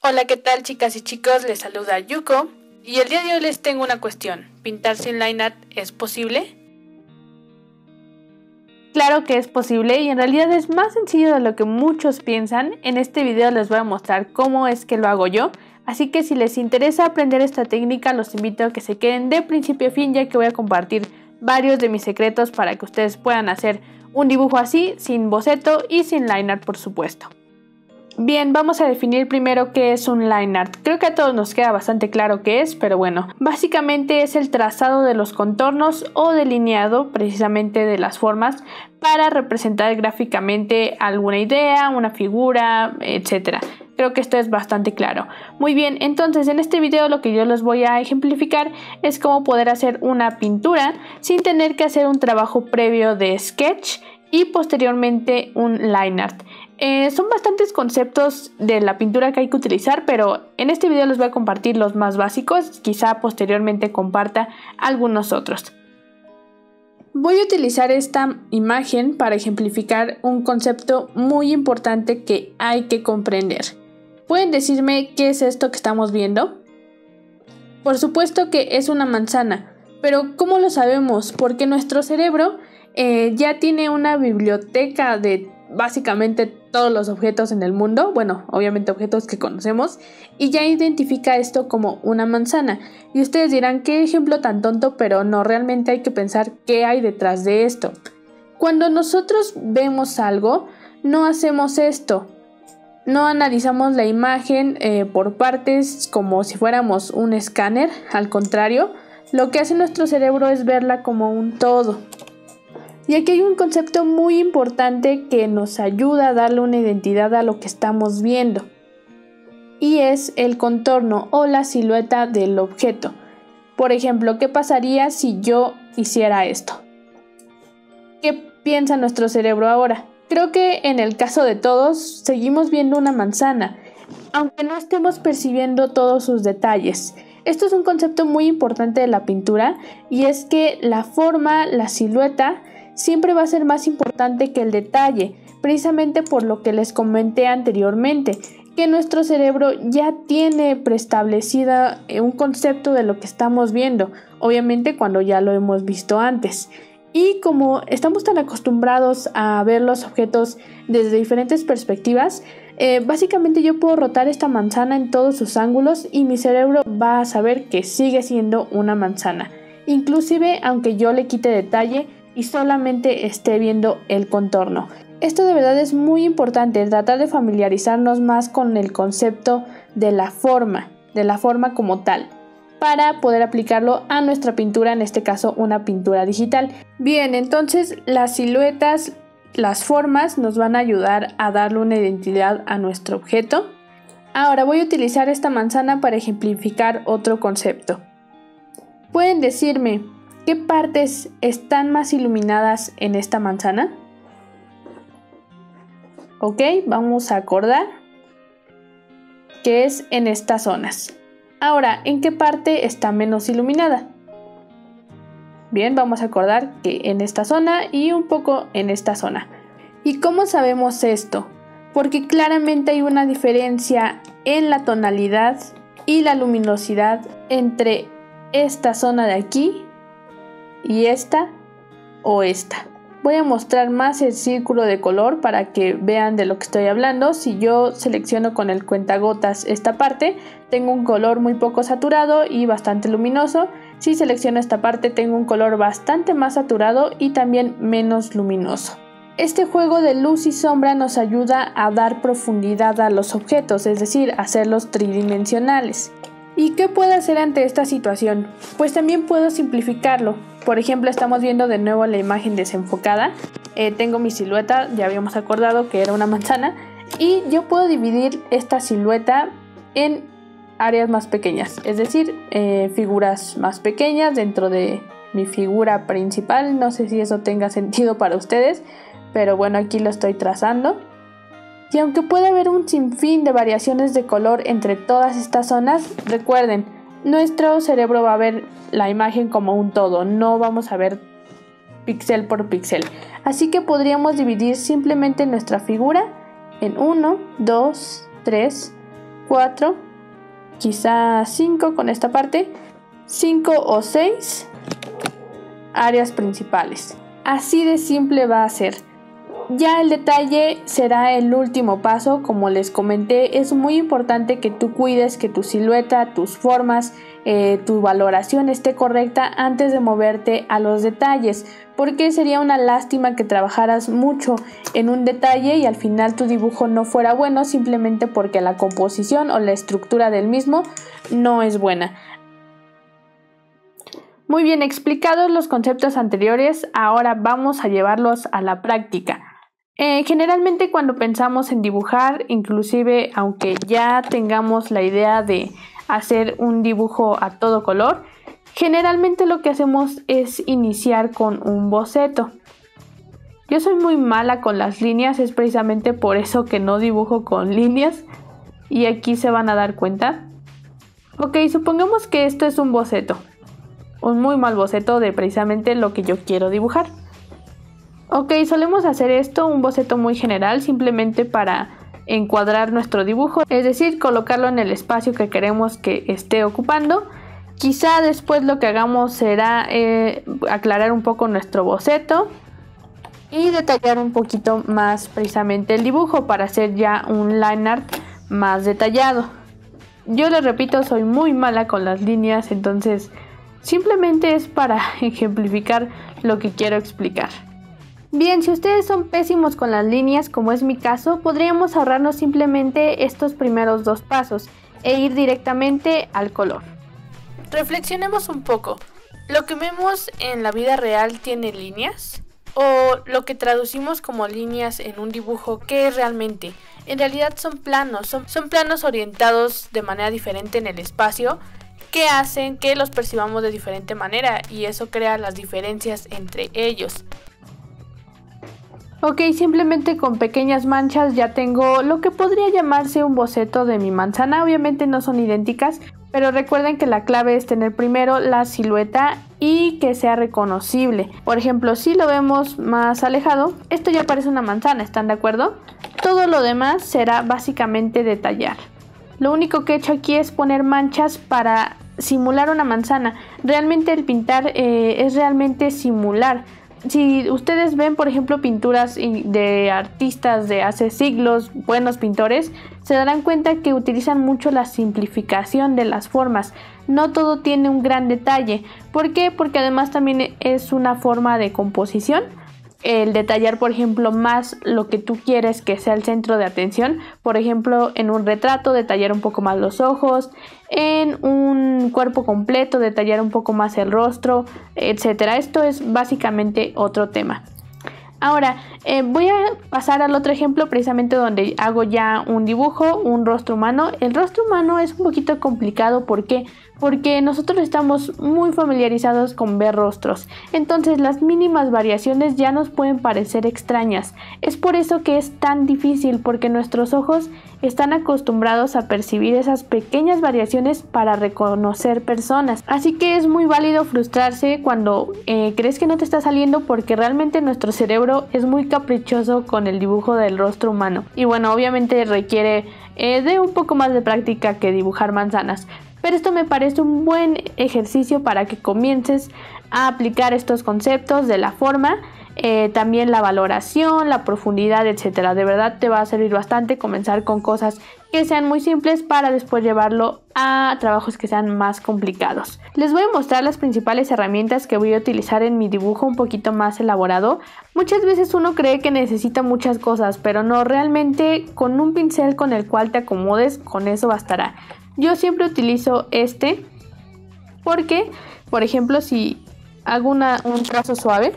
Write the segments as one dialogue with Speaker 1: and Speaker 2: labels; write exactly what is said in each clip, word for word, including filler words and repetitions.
Speaker 1: Hola, ¿qué tal, chicas y chicos? Les saluda Yuko y el día de hoy les tengo una cuestión. ¿Pintar sin line art es posible? Claro que es posible y en realidad es más sencillo de lo que muchos piensan. En este video les voy a mostrar cómo es que lo hago yo, así que si les interesa aprender esta técnica los invito a que se queden de principio a fin, ya que voy a compartir varios de mis secretos para que ustedes puedan hacer un dibujo así, sin boceto y sin line art, por supuesto. Bien, vamos a definir primero qué es un line art. Creo que a todos nos queda bastante claro qué es, pero bueno, básicamente es el trazado de los contornos o delineado precisamente de las formas para representar gráficamente alguna idea, una figura, etcétera. Creo que esto es bastante claro. Muy bien, entonces en este video lo que yo les voy a ejemplificar es cómo poder hacer una pintura sin tener que hacer un trabajo previo de sketch y posteriormente un line art. Eh, son bastantes conceptos de la pintura que hay que utilizar, pero en este video les voy a compartir los más básicos, quizá posteriormente comparta algunos otros. Voy a utilizar esta imagen para ejemplificar un concepto muy importante que hay que comprender. ¿Pueden decirme qué es esto que estamos viendo? Por supuesto que es una manzana, pero ¿cómo lo sabemos? Porque nuestro cerebro eh, ya tiene una biblioteca de básicamente todos los objetos en el mundo, bueno, obviamente objetos que conocemos, y ya identifica esto como una manzana. Y ustedes dirán, qué ejemplo tan tonto, pero no, realmente hay que pensar qué hay detrás de esto. Cuando nosotros vemos algo, no hacemos esto. No analizamos la imagen eh, por partes como si fuéramos un escáner, al contrario, lo que hace nuestro cerebro es verla como un todo. Y aquí hay un concepto muy importante que nos ayuda a darle una identidad a lo que estamos viendo. Y es el contorno o la silueta del objeto. Por ejemplo, ¿qué pasaría si yo hiciera esto? ¿Qué piensa nuestro cerebro ahora? Creo que en el caso de todos, seguimos viendo una manzana, aunque no estemos percibiendo todos sus detalles. Esto es un concepto muy importante de la pintura y es que la forma, la silueta, siempre va a ser más importante que el detalle, precisamente por lo que les comenté anteriormente, que nuestro cerebro ya tiene preestablecida un concepto de lo que estamos viendo, obviamente cuando ya lo hemos visto antes. Y como estamos tan acostumbrados a ver los objetos desde diferentes perspectivas, eh, básicamente yo puedo rotar esta manzana en todos sus ángulos y mi cerebro va a saber que sigue siendo una manzana, inclusive aunque yo le quite detalle y solamente esté viendo el contorno. Esto de verdad es muy importante, tratar de familiarizarnos más con el concepto de la forma, de la forma como tal, para poder aplicarlo a nuestra pintura, en este caso una pintura digital. Bien, entonces las siluetas, las formas nos van a ayudar a darle una identidad a nuestro objeto. Ahora voy a utilizar esta manzana para ejemplificar otro concepto. ¿Pueden decirme qué partes están más iluminadas en esta manzana? Ok, vamos a acordar que es en estas zonas. Ahora, ¿en qué parte está menos iluminada? Bien, vamos a acordar que en esta zona y un poco en esta zona. ¿Y cómo sabemos esto? Porque claramente hay una diferencia en la tonalidad y la luminosidad entre esta zona de aquí y esta o esta. Voy a mostrar más el círculo de color para que vean de lo que estoy hablando. Si yo selecciono con el cuentagotas esta parte, tengo un color muy poco saturado y bastante luminoso. Si selecciono esta parte, tengo un color bastante más saturado y también menos luminoso. Este juego de luz y sombra nos ayuda a dar profundidad a los objetos, es decir, hacerlos tridimensionales. ¿Y qué puedo hacer ante esta situación? Pues también puedo simplificarlo. Por ejemplo, estamos viendo de nuevo la imagen desenfocada. Eh, tengo mi silueta, ya habíamos acordado que era una manzana. Y yo puedo dividir esta silueta en áreas más pequeñas. Es decir, eh, figuras más pequeñas dentro de mi figura principal. No sé si eso tenga sentido para ustedes, pero bueno, aquí lo estoy trazando. Y aunque puede haber un sinfín de variaciones de color entre todas estas zonas, recuerden, nuestro cerebro va a ver la imagen como un todo, no vamos a ver píxel por píxel. Así que podríamos dividir simplemente nuestra figura en uno, dos, tres, cuatro, quizá cinco con esta parte, cinco o seis áreas principales. Así de simple va a ser. Ya el detalle será el último paso. Como les comenté, es muy importante que tú cuides que tu silueta, tus formas, eh, tu valoración esté correcta antes de moverte a los detalles, porque sería una lástima que trabajaras mucho en un detalle y al final tu dibujo no fuera bueno simplemente porque la composición o la estructura del mismo no es buena. Muy bien explicados los conceptos anteriores, ahora vamos a llevarlos a la práctica. Eh, generalmente cuando pensamos en dibujar, inclusive aunque ya tengamos la idea de hacer un dibujo a todo color, generalmente lo que hacemos es iniciar con un boceto. Yo soy muy mala con las líneas, es precisamente por eso que no dibujo con líneas y aquí se van a dar cuenta. Ok, supongamos que esto es un boceto, un muy mal boceto de precisamente lo que yo quiero dibujar. Ok, solemos hacer esto, un boceto muy general, simplemente para encuadrar nuestro dibujo, es decir, colocarlo en el espacio que queremos que esté ocupando. Quizá después lo que hagamos será eh, aclarar un poco nuestro boceto y detallar un poquito más precisamente el dibujo para hacer ya un line art más detallado. Yo les repito, soy muy mala con las líneas, entonces simplemente es para ejemplificar lo que quiero explicar. Bien, si ustedes son pésimos con las líneas, como es mi caso, podríamos ahorrarnos simplemente estos primeros dos pasos e ir directamente al color. Reflexionemos un poco. ¿Lo que vemos en la vida real tiene líneas? ¿O lo que traducimos como líneas en un dibujo, qué es realmente? En realidad son planos, son, son planos orientados de manera diferente en el espacio que hacen que los percibamos de diferente manera y eso crea las diferencias entre ellos. Ok, simplemente con pequeñas manchas ya tengo lo que podría llamarse un boceto de mi manzana. Obviamente no son idénticas, pero recuerden que la clave es tener primero la silueta y que sea reconocible. Por ejemplo, si lo vemos más alejado, esto ya parece una manzana, ¿están de acuerdo? Todo lo demás será básicamente detallar. Lo único que he hecho aquí es poner manchas para simular una manzana. Realmente el pintar eh, es realmente simular. Si ustedes ven, por ejemplo, pinturas de artistas de hace siglos, buenos pintores, se darán cuenta que utilizan mucho la simplificación de las formas. No todo tiene un gran detalle. ¿Por qué? Porque además también es una forma de composición. El detallar, por ejemplo, más lo que tú quieres que sea el centro de atención. Por ejemplo, en un retrato, detallar un poco más los ojos. En un cuerpo completo, detallar un poco más el rostro, etcétera. Esto es básicamente otro tema. Ahora, eh, voy a pasar al otro ejemplo, precisamente donde hago ya un dibujo, un rostro humano. El rostro humano es un poquito complicado, ¿por qué? Porque nosotros estamos muy familiarizados con ver rostros, entonces las mínimas variaciones ya nos pueden parecer extrañas. Es por eso que es tan difícil, porque nuestros ojos están acostumbrados a percibir esas pequeñas variaciones para reconocer personas. Así que es muy válido frustrarse cuando eh, crees que no te está saliendo, porque realmente nuestro cerebro es muy caprichoso con el dibujo del rostro humano. Y bueno, obviamente requiere eh, de un poco más de práctica que dibujar manzanas. Pero esto me parece un buen ejercicio para que comiences a aplicar estos conceptos de la forma, eh, también la valoración, la profundidad, etcétera. De verdad te va a servir bastante comenzar con cosas que sean muy simples para después llevarlo a trabajos que sean más complicados. Les voy a mostrar las principales herramientas que voy a utilizar en mi dibujo un poquito más elaborado. Muchas veces uno cree que necesita muchas cosas, pero no, realmente con un pincel con el cual te acomodes, con eso bastará. Yo siempre utilizo este porque, por ejemplo, si hago una, un trazo suave,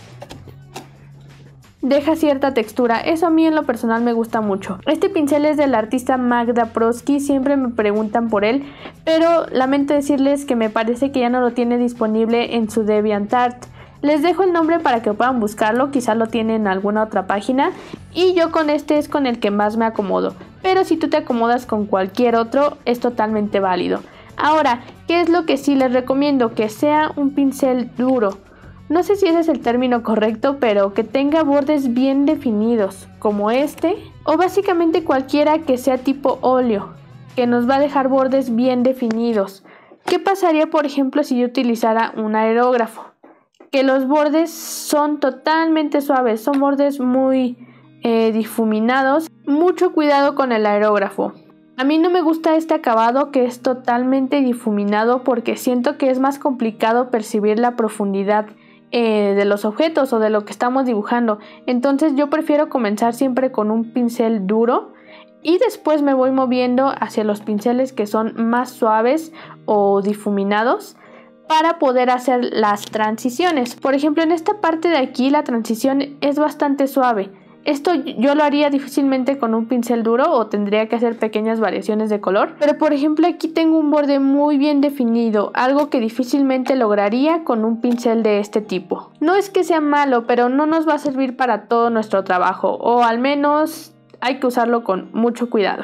Speaker 1: deja cierta textura. Eso a mí en lo personal me gusta mucho. Este pincel es del artista Magda Prosky, siempre me preguntan por él, pero lamento decirles que me parece que ya no lo tiene disponible en su DeviantArt. Les dejo el nombre para que puedan buscarlo, quizás lo tienen en alguna otra página, y yo con este es con el que más me acomodo, pero si tú te acomodas con cualquier otro es totalmente válido. Ahora, ¿qué es lo que sí les recomiendo? Que sea un pincel duro. No sé si ese es el término correcto, pero que tenga bordes bien definidos, como este, o básicamente cualquiera que sea tipo óleo, que nos va a dejar bordes bien definidos. ¿Qué pasaría, por ejemplo, si yo utilizara un aerógrafo? Que los bordes son totalmente suaves, son bordes muy eh, difuminados. Mucho cuidado con el aerógrafo. A mí no me gusta este acabado que es totalmente difuminado porque siento que es más complicado percibir la profundidad eh, de los objetos o de lo que estamos dibujando. Entonces yo prefiero comenzar siempre con un pincel duro y después me voy moviendo hacia los pinceles que son más suaves o difuminados para poder hacer las transiciones. Por ejemplo, en esta parte de aquí la transición es bastante suave. Esto yo lo haría difícilmente con un pincel duro o tendría que hacer pequeñas variaciones de color. Pero por ejemplo aquí tengo un borde muy bien definido, algo que difícilmente lograría con un pincel de este tipo. No es que sea malo, pero no nos va a servir para todo nuestro trabajo, o al menos hay que usarlo con mucho cuidado.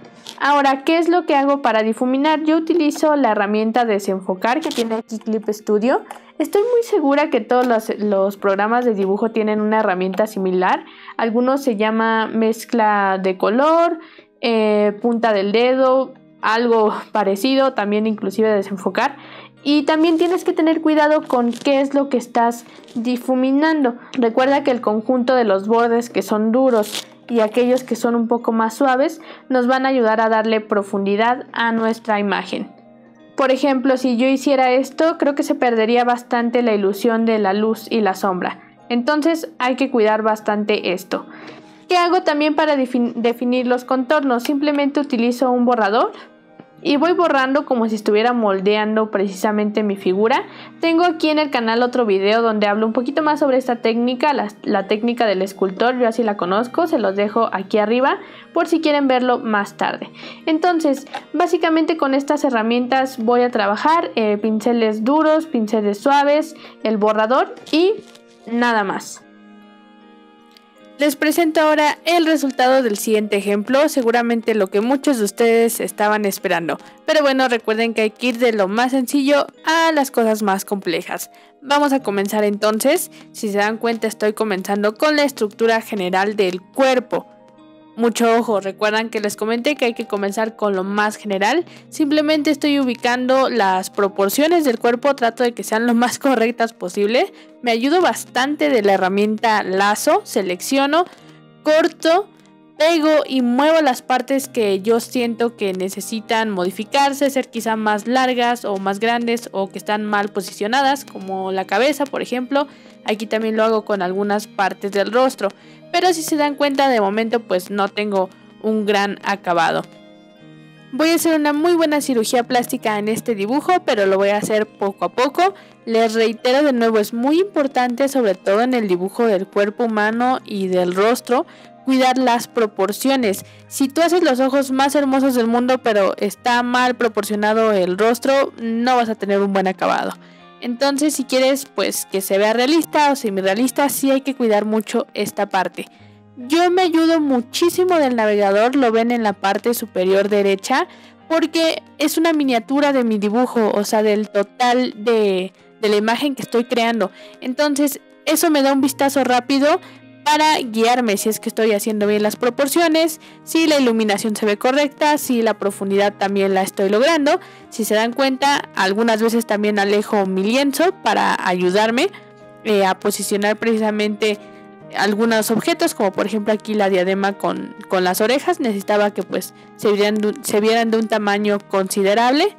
Speaker 1: Ahora, ¿qué es lo que hago para difuminar? Yo utilizo la herramienta desenfocar que tiene aquí Clip Studio. Estoy muy segura que todos los, los programas de dibujo tienen una herramienta similar. Algunos se llama mezcla de color, eh, punta del dedo, algo parecido, también inclusive desenfocar. Y también tienes que tener cuidado con qué es lo que estás difuminando. Recuerda que el conjunto de los bordes que son duros y aquellos que son un poco más suaves nos van a ayudar a darle profundidad a nuestra imagen. Por ejemplo, si yo hiciera esto, creo que se perdería bastante la ilusión de la luz y la sombra. Entonces hay que cuidar bastante esto. ¿Qué hago también para definir los contornos? Simplemente utilizo un borrador y voy borrando como si estuviera moldeando precisamente mi figura. Tengo aquí en el canal otro video donde hablo un poquito más sobre esta técnica, la, la técnica del escultor. Yo así la conozco, se los dejo aquí arriba por si quieren verlo más tarde. Entonces, básicamente con estas herramientas voy a trabajar eh, pinceles duros, pinceles suaves, el borrador y nada más. Les presento ahora el resultado del siguiente ejemplo, seguramente lo que muchos de ustedes estaban esperando. Pero bueno, recuerden que hay que ir de lo más sencillo a las cosas más complejas. Vamos a comenzar entonces. Si se dan cuenta, estoy comenzando con la estructura general del cuerpo. Mucho ojo, recuerdan que les comenté que hay que comenzar con lo más general. Simplemente estoy ubicando las proporciones del cuerpo, trato de que sean lo más correctas posible. Me ayudo bastante de la herramienta lazo, selecciono, corto, pego y muevo las partes que yo siento que necesitan modificarse, ser quizá más largas o más grandes o que están mal posicionadas, como la cabeza, por ejemplo. Aquí también lo hago con algunas partes del rostro. Pero si se dan cuenta, de momento pues no tengo un gran acabado. Voy a hacer una muy buena cirugía plástica en este dibujo, pero lo voy a hacer poco a poco. Les reitero de nuevo, es muy importante, sobre todo en el dibujo del cuerpo humano y del rostro, cuidar las proporciones. Si tú haces los ojos más hermosos del mundo, pero está mal proporcionado el rostro, no vas a tener un buen acabado. Entonces, si quieres pues que se vea realista o semi-realista, sí hay que cuidar mucho esta parte. Yo me ayudo muchísimo del navegador, lo ven en la parte superior derecha, porque es una miniatura de mi dibujo, o sea, del total de, de la imagen que estoy creando. Entonces, eso me da un vistazo rápido para guiarme si es que estoy haciendo bien las proporciones, si la iluminación se ve correcta, si la profundidad también la estoy logrando. Si se dan cuenta, algunas veces también alejo mi lienzo para ayudarme eh, a posicionar precisamente algunos objetos, como por ejemplo aquí la diadema con, con las orejas. Necesitaba que pues se vieran, se vieran de un tamaño considerable.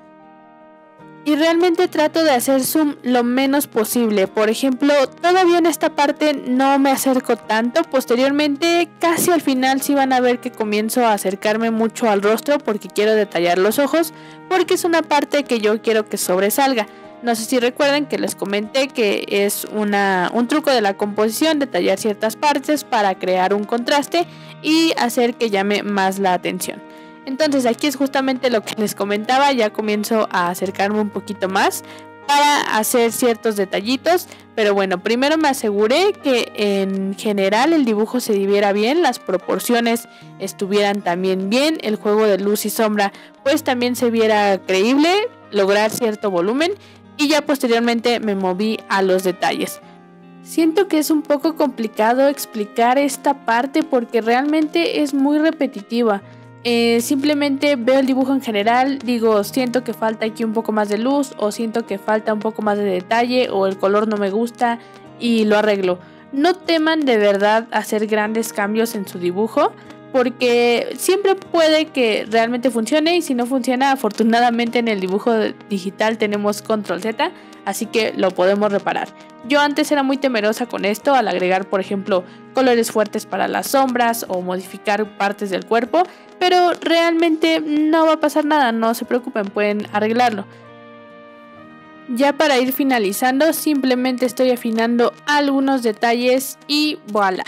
Speaker 1: Y realmente trato de hacer zoom lo menos posible. Por ejemplo, todavía en esta parte no me acerco tanto. Posteriormente, casi al final sí van a ver que comienzo a acercarme mucho al rostro porque quiero detallar los ojos, porque es una parte que yo quiero que sobresalga. No sé si recuerden que les comenté que es una, un truco de la composición, detallar ciertas partes para crear un contraste y hacer que llame más la atención. Entonces aquí es justamente lo que les comentaba, ya comienzo a acercarme un poquito más para hacer ciertos detallitos, pero bueno, primero me aseguré que en general el dibujo se viera bien, las proporciones estuvieran también bien, el juego de luz y sombra pues también se viera creíble, lograr cierto volumen y ya posteriormente me moví a los detalles. Siento que es un poco complicado explicar esta parte porque realmente es muy repetitiva. Eh, simplemente veo el dibujo en general, digo, siento que falta aquí un poco más de luz, o siento que falta un poco más de detalle, o el color no me gusta, y lo arreglo. No teman de verdad hacer grandes cambios en su dibujo, porque siempre puede que realmente funcione, y si no funciona, afortunadamente en el dibujo digital tenemos control Z, así que lo podemos reparar. Yo antes era muy temerosa con esto, al agregar por ejemplo colores fuertes para las sombras o modificar partes del cuerpo, pero realmente no va a pasar nada, no se preocupen, pueden arreglarlo. Ya para ir finalizando, simplemente estoy afinando algunos detalles y voilà.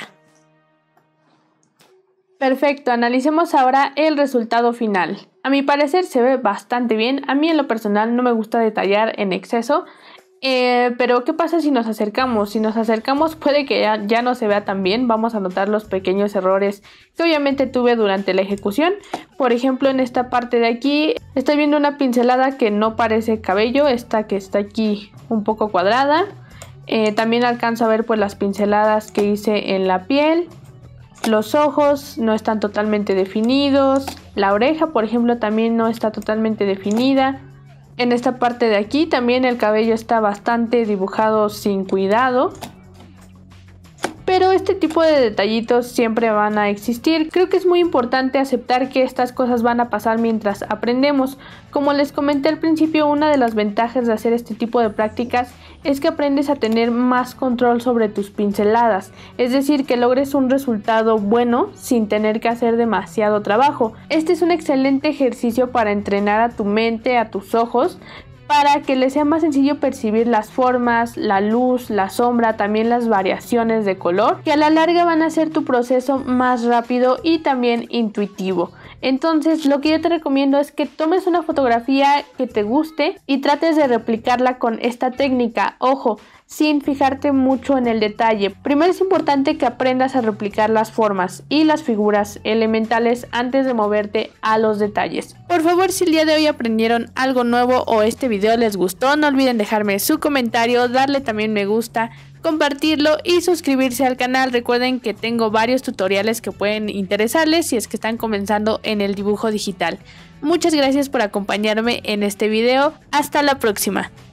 Speaker 1: Perfecto, analicemos ahora el resultado final. A mi parecer se ve bastante bien, a mí en lo personal no me gusta detallar en exceso, eh, pero ¿qué pasa si nos acercamos? Si nos acercamos puede que ya, ya no se vea tan bien, vamos a notar los pequeños errores que obviamente tuve durante la ejecución. Por ejemplo, en esta parte de aquí estoy viendo una pincelada que no parece cabello, esta que está aquí un poco cuadrada. Eh, también alcanzo a ver pues las pinceladas que hice en la piel. Los ojos no están totalmente definidos, la oreja por ejemplo también no está totalmente definida. En esta parte de aquí también el cabello está bastante dibujado sin cuidado. Pero este tipo de detallitos siempre van a existir. Creo que es muy importante aceptar que estas cosas van a pasar mientras aprendemos. Como les comenté al principio, una de las ventajas de hacer este tipo de prácticas es que aprendes a tener más control sobre tus pinceladas. Es decir, que logres un resultado bueno sin tener que hacer demasiado trabajo. Este es un excelente ejercicio para entrenar a tu mente, a tus ojos, para que les sea más sencillo percibir las formas, la luz, la sombra, también las variaciones de color, que a la larga van a hacer tu proceso más rápido y también intuitivo. Entonces lo que yo te recomiendo es que tomes una fotografía que te guste y trates de replicarla con esta técnica. Ojo, sin fijarte mucho en el detalle. Primero es importante que aprendas a replicar las formas y las figuras elementales antes de moverte a los detalles. Por favor, si el día de hoy aprendieron algo nuevo o este video les gustó, no olviden dejarme su comentario, darle también me gusta, compartirlo y suscribirse al canal. Recuerden que tengo varios tutoriales que pueden interesarles si es que están comenzando en el dibujo digital. Muchas gracias por acompañarme en este video. Hasta la próxima.